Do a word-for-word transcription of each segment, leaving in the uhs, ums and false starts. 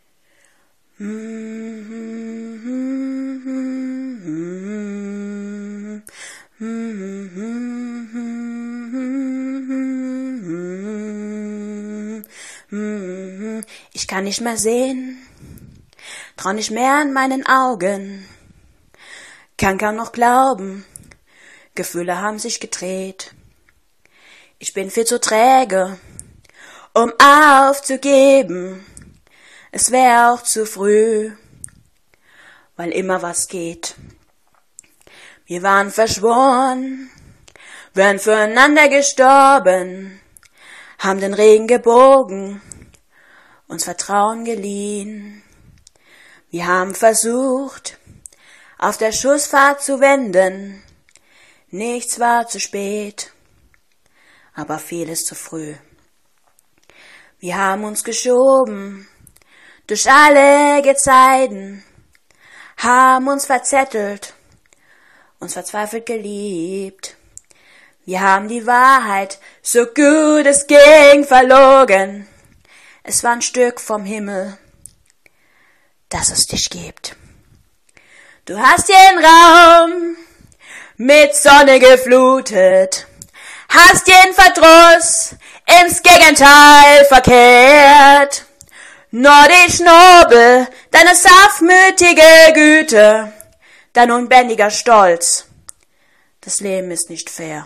Ich kann nicht mehr sehen, trau nicht mehr an meinen Augen, kann kaum noch glauben, Gefühle haben sich gedreht. Ich bin viel zu träge, um aufzugeben, es wäre auch zu früh, weil immer was geht. Wir waren verschworen, wären füreinander gestorben, haben den Regen gebogen, uns Vertrauen geliehen. Wir haben versucht, auf der Schussfahrt zu wenden, nichts war zu spät, aber vieles zu früh. Wir haben uns geschoben durch alle Gezeiten, haben uns verzettelt, uns verzweifelt geliebt. Wir haben die Wahrheit, so gut es ging, verlogen. Es war ein Stück vom Himmel, das es dich gibt. Du hast den Raum mit Sonne geflutet, hast den Verdruss ins Gegenteil verkehrt. Nur die Schnobel, deine sanftmütige Güte, dein unbändiger Stolz. Das Leben ist nicht fair.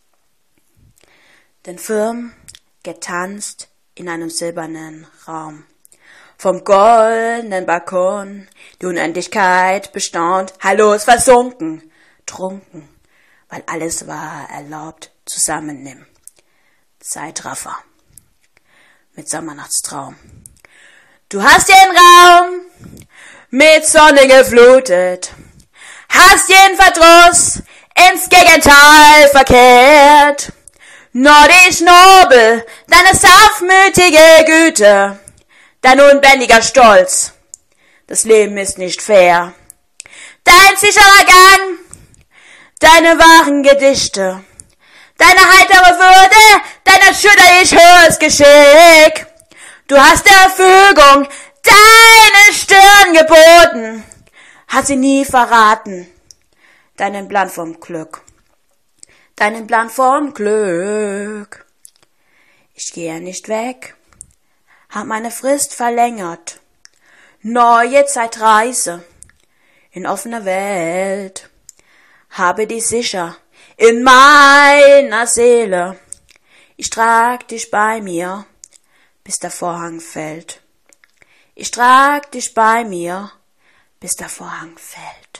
Den Film getanzt in einem silbernen Raum. Vom goldenen Balkon, die Unendlichkeit bestaunt, heillos versunken, trunken, weil alles war erlaubt, zusammennimm. Zeitraffer mit Sommernachtstraum. Du hast den Raum mit Sonne geflutet, hast den Verdruss ins Gegenteil verkehrt. Nur die Schnobel, deine sanftmütige Güte, dein unbändiger Stolz. Das Leben ist nicht fair. Dein sicherer Gang, deine wahren Gedichte, deine heitere Würde, dein erschütterlich höheres Geschick. Du hast der Fügung deine Stirn geboten, hat sie nie verraten, deinen Plan vom Glück. Deinen Plan vom Glück. Ich gehe nicht weg, hab meine Frist verlängert. Neue Zeitreise in offener Welt. Habe dich sicher in meiner Seele. Ich trag dich bei mir, bis der Vorhang fällt. Ich trag dich bei mir, bis der Vorhang fällt.